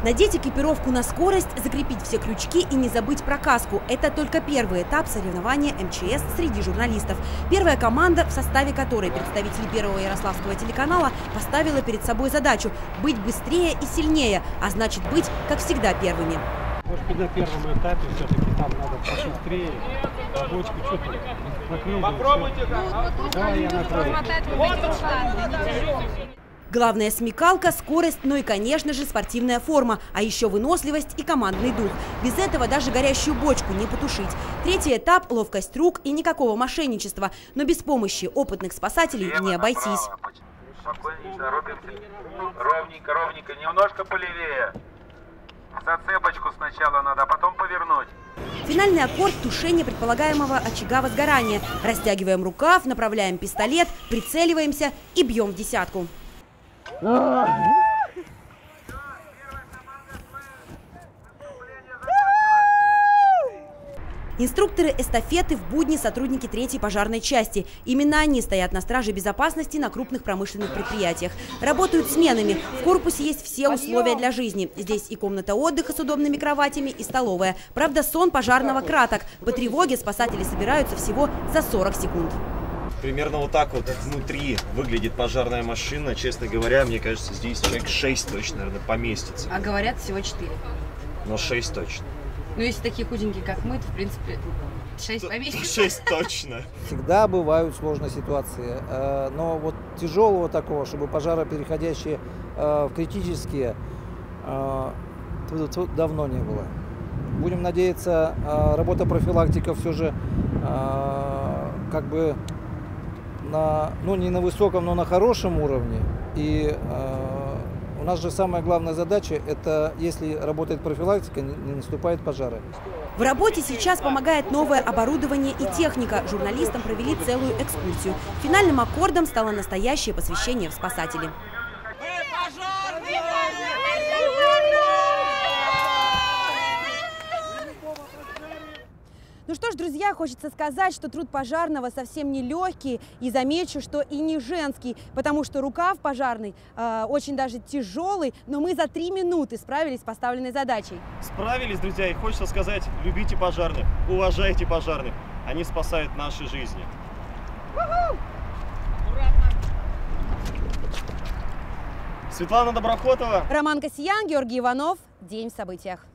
Надеть экипировку на скорость, закрепить все крючки и не забыть про каску – это только первый этап соревнования МЧС среди журналистов. Первая команда, в составе которой представители Первого Ярославского телеканала, поставила перед собой задачу – быть быстрее и сильнее, а значит быть, как всегда, первыми. Может быть, на первом этапе все-таки там надо пошустрее, а бочку что-то накрыть. Попробуйте. Давай я накрою. Главное – смекалка, скорость, ну и, конечно же, спортивная форма, а еще выносливость и командный дух. Без этого даже горящую бочку не потушить. Третий этап – ловкость рук и никакого мошенничества. Но без помощи опытных спасателей не обойтись. Спокойненько, ровненько, ровненько, немножко полевее. Зацепочку сначала надо, а потом повернуть. Финальный аккорд – тушение предполагаемого очага возгорания. Растягиваем рукав, направляем пистолет, прицеливаемся и бьем в десятку. Инструкторы эстафеты в будни сотрудники 3-й пожарной части. Именно они стоят на страже безопасности на крупных промышленных предприятиях. Работают сменами. В корпусе есть все условия для жизни. Здесь и комната отдыха с удобными кроватями, и столовая. Правда, сон пожарного краток. По тревоге спасатели собираются всего за 40 секунд. Примерно вот так вот внутри выглядит пожарная машина. Честно говоря, мне кажется, здесь человек 6 точно, наверное, поместится. А говорят, всего 4. Но 6 точно. Ну, если такие худенькие, как мы, то, в принципе, 6 поместится. 6 точно. Всегда бывают сложные ситуации. Но вот тяжелого такого, чтобы пожары, переходящие в критические, тут давно не было. Будем надеяться, работа профилактика все же как бы ну, не на высоком, но на хорошем уровне. И у нас же самая главная задача – это, если работает профилактика, не наступают пожары. В работе сейчас помогает новое оборудование и техника. Журналистам провели целую экскурсию. Финальным аккордом стало настоящее посвящение в спасатели. Ну что ж, друзья, хочется сказать, что труд пожарного совсем не легкий. И замечу, что и не женский, потому что рукав пожарный очень даже тяжелый. Но мы за 3 минуты справились с поставленной задачей. Справились, друзья, и хочется сказать, любите пожарных, уважайте пожарных. Они спасают наши жизни. Светлана Доброхотова. Роман Касьян, Георгий Иванов. День в событиях.